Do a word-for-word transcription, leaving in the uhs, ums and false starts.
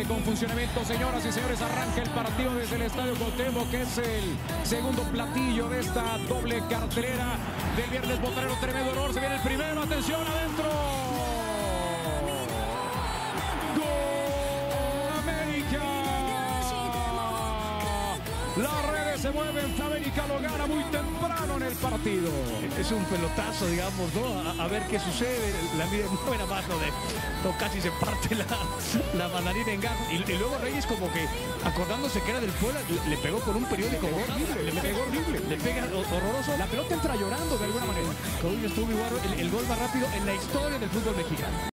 con funcionamiento, señoras y señores. Arranca el partido desde el Estadio Cuauhtémoc, que es el segundo platillo de esta doble cartelera del viernes botanero. Tremendo error, se viene el primero, atención, adentro. ¡Gol América! Las redes se mueven, América lo gana muy temprano en el partido. Es un pelotazo, digamos, ¿no? A, a ver qué sucede. La mide muy buena mano de... No, casi se parte la, la mandarina en gajos. Y, y luego Reyes, como que acordándose que era del Puebla, le, le pegó con un periódico. Le pegó horrible, le pegó horrible. Le pega horroroso. La pelota entra llorando de alguna manera. Estuvo igual el, el gol más rápido en la historia del fútbol mexicano.